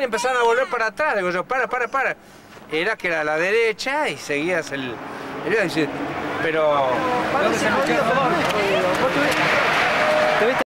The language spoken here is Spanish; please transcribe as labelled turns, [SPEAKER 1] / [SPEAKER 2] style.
[SPEAKER 1] y empezaron a volver para atrás. Digo yo, para. Era que era a la derecha y seguías el... Pero... ¿Dónde se metió el favor?